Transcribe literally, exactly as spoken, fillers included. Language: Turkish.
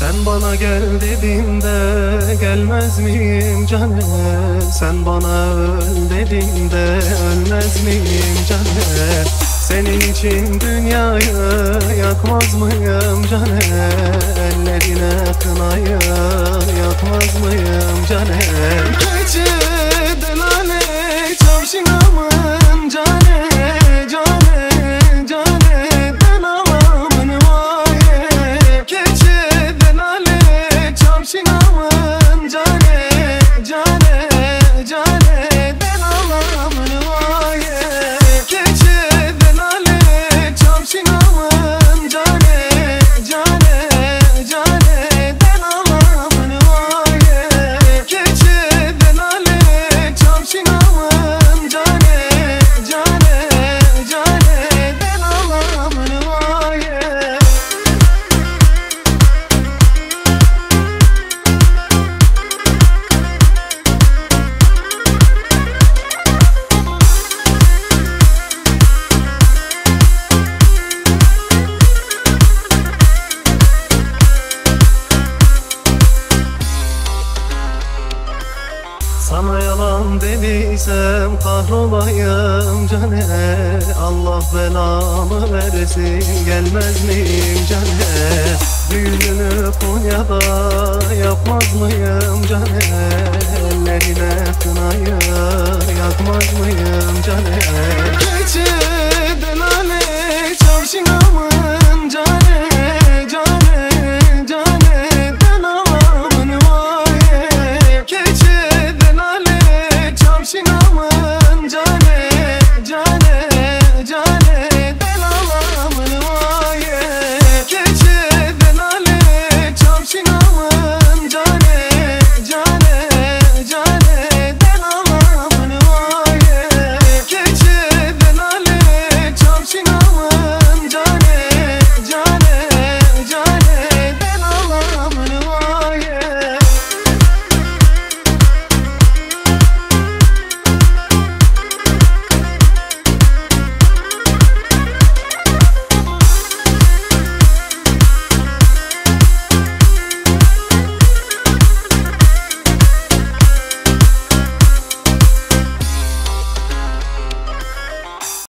Sen bana gel dediğinde gelmez miyim cane? Sen bana öl dediğinde ölmez miyim cane? Senin için dünyayı yakmaz mıyım cane? Ellerine kınayı yakmaz mıyım cane? Keçi delale çavşinamın cane, cane, cane delamamın vaye. Keçi delale çavşinamın cane, cane, cane delamamın vaye. Keçi delale çavşinamın cane, cane, cane delamamın vaye. Keçi delale çavşinamın cane, cane, cane delamamın vaye. Sana yalan dediysem kahrolayım cane. Allah belamı versin gelmez miyim cane? Düğününü Konya'da yapmaz mıyım cane? Ellerine kınayı yakmaz mıyım cane? Keçi